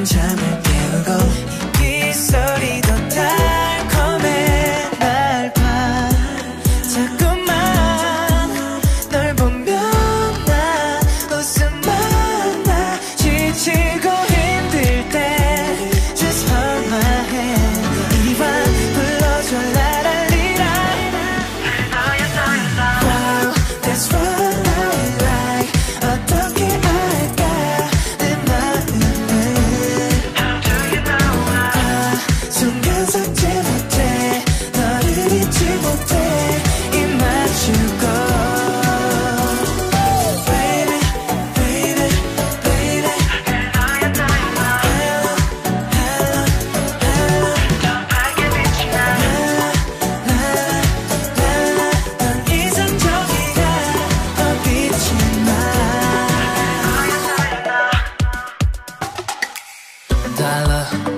잠을 깨우고 이 소리도 달콤해 날 봐 자꾸만 널 보면 난 웃음만 나 지치고 힘들 때 Just hold my hand 이밤 불러줘 라랄리라 Wow that's what I like 어떻게 알까 내 마음을 How do you know 순간 삭제 못해 너를 잊지 못해 입 맞추고 Baby baby baby Hello hello hello 더 밝게 비치나 넌 이상적이야 빛이 나 달라